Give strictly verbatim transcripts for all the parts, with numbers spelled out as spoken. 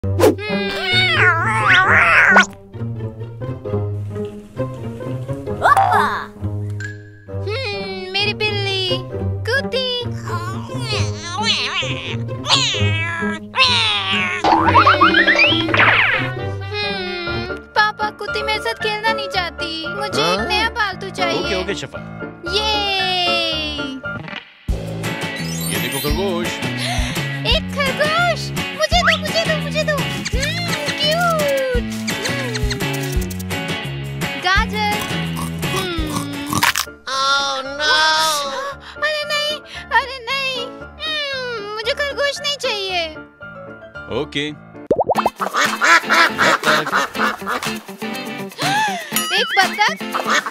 हम्म, मेरी बिल्ली कुत्ती। हम्म, पापा कुत्ती मेरे साथ खेलना नहीं चाहती। मुझे एक नया पालतू चाहिए। Okay okay Shafa. ये ये देखो खरगोश। एक खरगोश। मुझे दो मुझे दो मुझे दो। क्यूट। गाजर। Oh no. अरे नहीं अरे नहीं। हम्म, मुझे खरगोश नहीं चाहिए। ओके। एक बतख।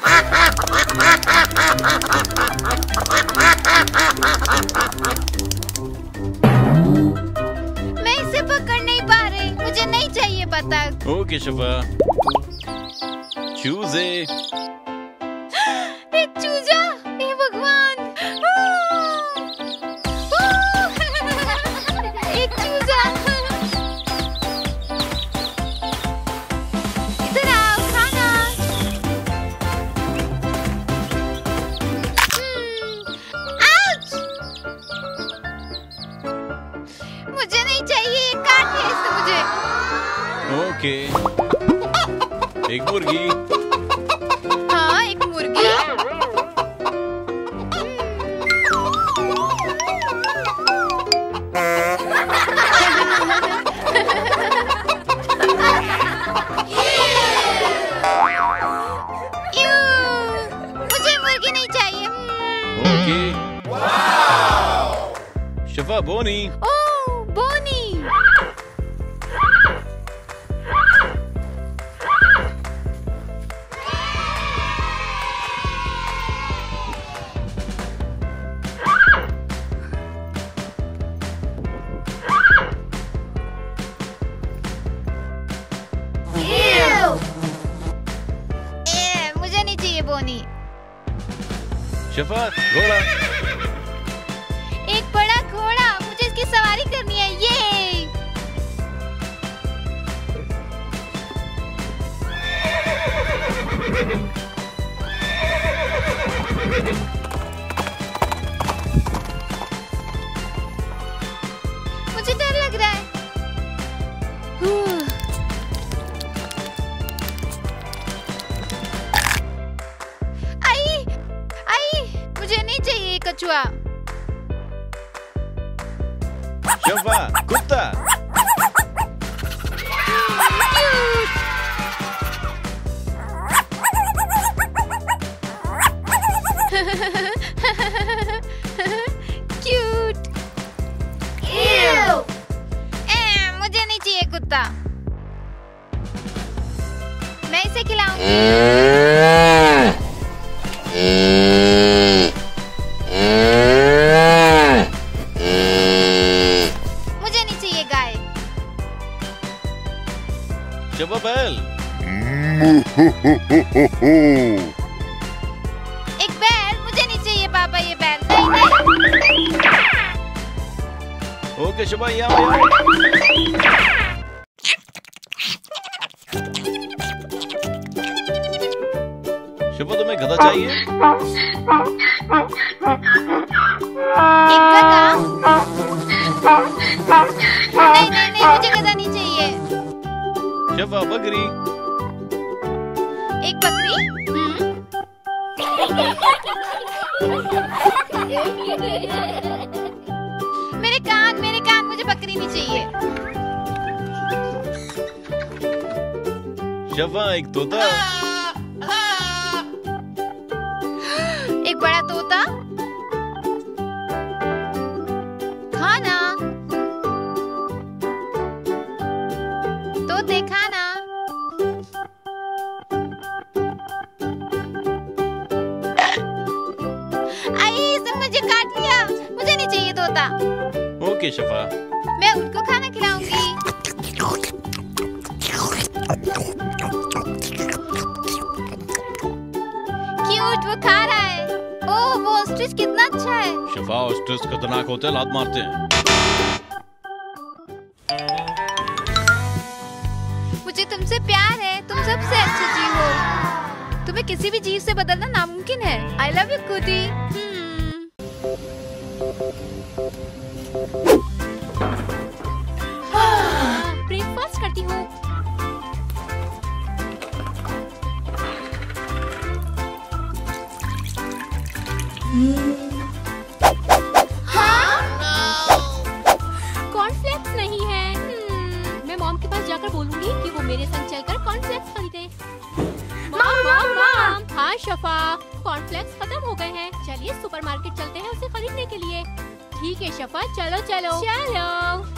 मैं इसे पकड़ नहीं पा रही। मुझे नहीं चाहिए बतख। ओके शफा। चूजे। एक चूजा। हे भगवान। एक चूजा। इधर आओ खाना। आउच। मुझे नहीं चाहिए। काट दिया इसने मुझे। ओके। एक मुर्गी। हाँ एक मुर्गी। यू, मुझे मुर्गी नहीं चाहिए। ओके। शफा बोनी। ओह बोनी। ए, मुझे नहीं चाहिए बोनी। शफा घोड़ा। एक बड़ा घोड़ा। मुझे इसकी सवारी करनी है। ये मुझे डर लग रहा है। हुँ। आई आई मुझे नहीं चाहिए कछुआ। शफा कुत्ता। क्यूट। ए, मुझे नहीं चाहिए कुत्ता। मैं इसे खिलाऊंगी। मुझे नहीं चाहिए गाय। शफा बैल। एक बैल। मुझे नहीं चाहिए पापा ये बैल। नहीं नहीं। ओके शफा यहाँ आओ, यहाँ आओ। शफा तुम्हें गधा चाहिए? एक गधा। नहीं नहीं नहीं मुझे गधा नहीं चाहिए। शफा बकरी। एक बकरी। हम्म। मेरे कान मेरे कान। मुझे बकरी नहीं चाहिए। शफा एक तोता। एक बड़ा तोता। खाना। तोते खाना। आई इसने मुझे काट लिया। मुझे नहीं चाहिए तोता। ओके शफा। मैं उनको खाना खिलाऊंगी। क्यूट वो खा रहा है। ओह वो ऑस्ट्रिच कितना अच्छा है। शफा ऑस्ट्रिच खतरनाक होते हैं, लात मारते हैं। तुमसे प्यार है, तुम सबसे अच्छी जीव हो। तुम्हें किसी भी जीव से बदलना नामुमकिन है। I love you cutie. Breakfast करती हूँ। कॉर्नफ्लेक्स नहीं है। hmm, मैं मॉम के पास जाकर बोलूंगी कि वो मेरे संग चलकर कॉर्नफ्लेक्स खरीदे। Mom mom mom. हाँ शफा, कॉर्नफ्लेक्स खत्म हो गए हैं। चलिए सुपरमार्केट चलते हैं उसे खरीदने के लिए। ठीक है शफा, चलो चलो चलो।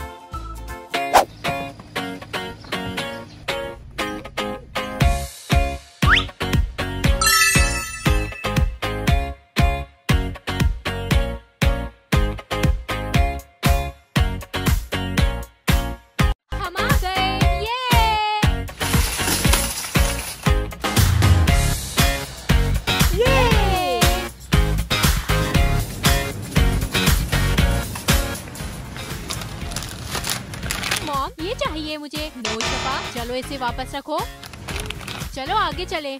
ये चाहिए मुझे। नो शफा, चलो इसे वापस रखो। चलो आगे चले।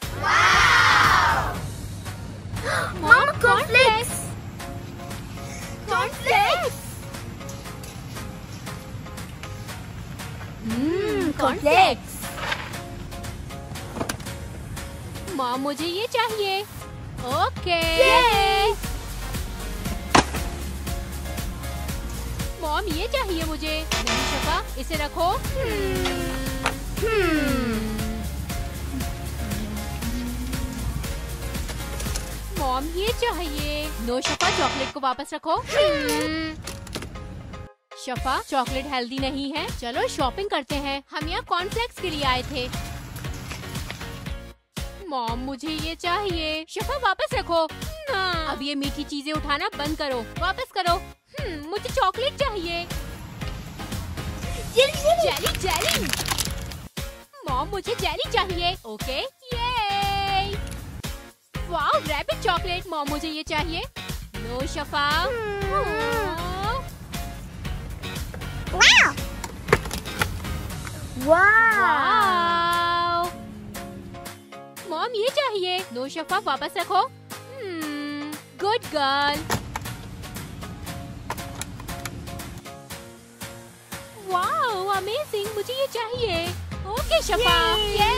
Mom, cornflakes. कॉर्नफ्लेक्स। हम्म, कॉर्नफ्लेक्स। मॉम मुझे ये चाहिए। ओके। मॉम ये चाहिए मुझे। नहीं शफा, इसे रखो। मॉम ये चाहिए। नो शफा, चॉकलेट को वापस रखो। शफा, चॉकलेट हेल्दी नहीं है। चलो शॉपिंग करते हैं। हम यहाँ कॉर्नफ्लेक्स के लिए आए थे। मॉम मुझे ये चाहिए। शफा वापस रखो। अब ये मीठी चीजें उठाना बंद करो। वापस करो। हम्म, मुझे चॉकलेट चाहिए। Jelly jelly. मॉम मुझे जेली चाहिए। ओके। ये वाओ, रैबिट चॉकलेट। मॉम मुझे ये चाहिए। नो शफा। वाओ। मॉम ये चाहिए। नो शफा, वापस रखो। Good girl. वाओ, अमेजिंग, मुझे ये चाहिए। ओके शफा। ये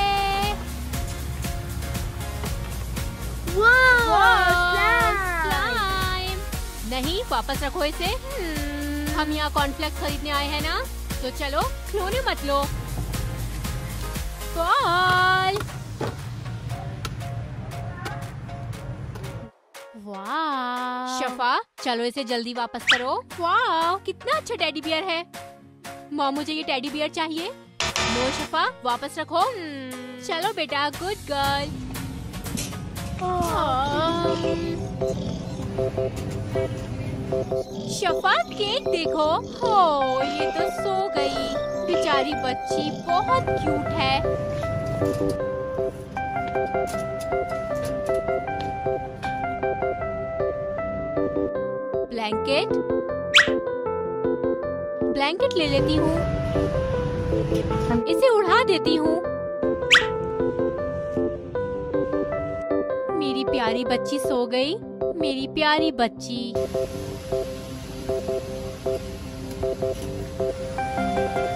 स्लाइम। नहीं, वापस रखो इसे। हम यहाँ कॉर्नफ्लेक्स खरीदने आए हैं ना, तो चलो खिलौने मत लो। बॉल। वाह शफा, चलो इसे जल्दी वापस करो। वाह, कितना अच्छा टेडी बियर है। मॉम मुझे ये टेडी बियर चाहिए। नो शफा, वापस रखो। चलो बेटा, गुड गर्ल। शफा, केक देखो। हो, ये तो सो गई। बेचारी बच्ची बहुत क्यूट है। ब्लैंकेट ब्लैंकेट ले लेती हूँ। इसे उड़ा देती हूँ। मेरी प्यारी बच्ची सो गई। मेरी प्यारी बच्ची।